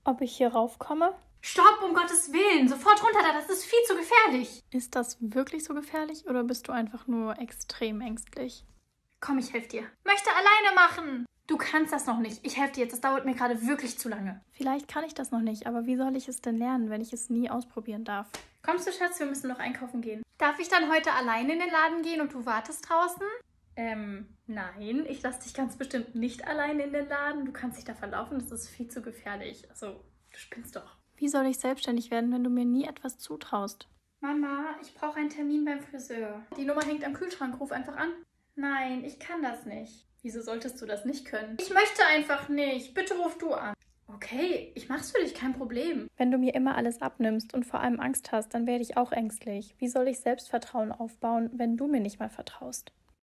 Ob ich hier raufkomme? Stopp, um Gottes Willen! Sofort runter da, das ist viel zu gefährlich! Ist das wirklich so gefährlich oder bist du einfach nur extrem ängstlich? Komm, ich helfe dir. Möchte alleine machen! Du kannst das noch nicht. Ich helfe dir jetzt, das dauert mir gerade wirklich zu lange. Vielleicht kann ich das noch nicht, aber wie soll ich es denn lernen, wenn ich es nie ausprobieren darf? Kommst du, Schatz? Wir müssen noch einkaufen gehen. Darf ich dann heute alleine in den Laden gehen und du wartest draußen? Nein, ich lasse dich ganz bestimmt nicht alleine in den Laden. Du kannst dich da verlaufen, das ist viel zu gefährlich. Also, du spinnst doch. Wie soll ich selbstständig werden, wenn du mir nie etwas zutraust? Mama, ich brauche einen Termin beim Friseur. Die Nummer hängt am Kühlschrank, ruf einfach an. Nein, ich kann das nicht. Wieso solltest du das nicht können? Ich möchte einfach nicht. Bitte ruf du an. Okay, ich mach's für dich, kein Problem. Wenn du mir immer alles abnimmst und vor allem Angst hast, dann werde ich auch ängstlich. Wie soll ich Selbstvertrauen aufbauen, wenn du mir nicht mal vertraust?